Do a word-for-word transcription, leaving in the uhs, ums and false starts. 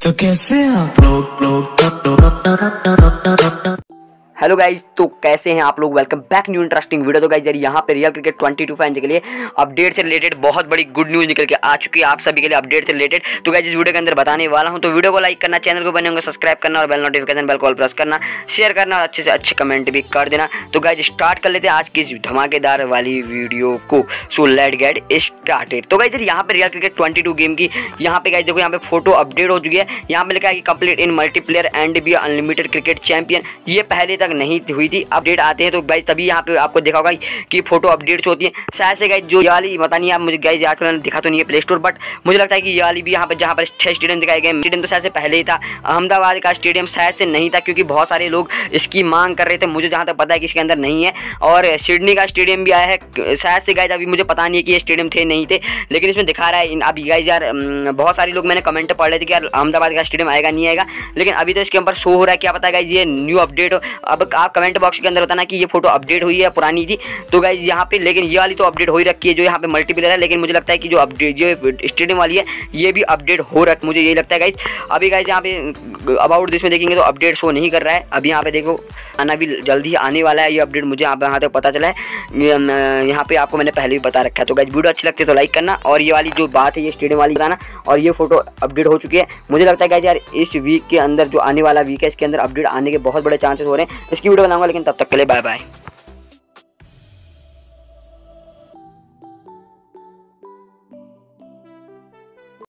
तो कैसे आप लोग लोग हेलो गाइज, तो कैसे हैं आप लोग। Welcome back new interesting video. तो गाइज यार यहाँ पे रियल क्रिकेट बाईस फैंस के लिए अपडेट से रिलेटेड बहुत बड़ी गुड न्यूज़ निकल के आ चुकी है आप सभी के लिए अपडेट से रिलेटेड। तो गाइज इस वीडियो के अंदर बताने वाला हूँ। तो वीडियो को लाइक करना, चैनल को बने होंगे सब्सक्राइब करना और bell notification bell call press करना, शेयर करना और अच्छे से अच्छे कमेंट भी कर देना। तो गाइज स्टार्ट कर लेते हैं आज की इस धमाकेदार वाली वीडियो को। So let's get started. तो गाइज यहाँ पे रियल क्रिकेट बाईस गेम की यहाँ पे गाइज देखो यहाँ पे फोटो अपडेट हो चुकी है। यहाँ पे लिखा है कि complete in multiplayer and be unlimited cricket champion. ये पहले तक नहीं हुई थी, अपडेट आते हैं तो गाइज तभी यहाँ पे आपको देखा होगा कि फोटो अपडेट्स होती है। शायद से गाइज जो ये वाली पता नहीं, आप मुझे गाइज आजकल दिखा तो नहीं है प्ले स्टोर, बट मुझे लगता है कि ये वाली भी यहाँ पे जहाँ पर छह स्टेडियम दिखाए गए, स्टेडियम तो शायद से पहले ही था। अहमदाबाद का स्टेडियम शायद से नहीं था क्योंकि बहुत सारे लोग इसकी मांग कर रहे थे। मुझे जहाँ तक पता है कि इसके अंदर नहीं है। और सिडनी का स्टेडियम भी आया है शायद से गाइज, अभी मुझे पता नहीं है कि ये स्टेडियम थे नहीं थे, लेकिन इसमें दिखा रहा है। अभी गाइज यार बहुत सारे लोग मैंने कमेंट पढ़ रहे थे कि यार अहमदाबाद का स्टेडियम आएगा नहीं आएगा, लेकिन अभी तो इसके ऊपर शो हो रहा है। क्या पता गाइज ये न्यू अपडेट हो। अब आप कमेंट बॉक्स के अंदर बताना कि ये फोटो अपडेट हुई है पुरानी थी। तो गाइज यहाँ पे लेकिन ये वाली तो अपडेट हो ही रखी है जो यहाँ पे मल्टीप्लेयर है, लेकिन मुझे लगता है कि जो अपडेट जो स्टेडियम वाली है ये भी अपडेट हो रहा है, मुझे यही लगता है गाइज। अभी गाइज यहाँ पे अबाउट दिस में देखेंगे तो अपडेट शो नहीं कर रहा है। अभी यहाँ पे देखो आना भी जल्दी आने वाला है ये अपडेट, मुझे यहाँ पे यहाँ तक पता चला है। यहाँ पे आपको मैंने पहले भी बता रखा है। तो गाइज वीडियो अच्छी लगती है तो लाइक करना, और ये वाली जो बात है ये स्टेडियम वाली बताना। और ये फोटो अपडेट हो चुकी है। मुझे लगता है गाइज यार इस वीक के अंदर जो आने वाला वीक है इसके अंदर अपडेट आने के बहुत बड़े चांसेस हो रहे हैं। इसकी वीडियो बनाऊंगा, लेकिन तब तक के लिए बाय बाय।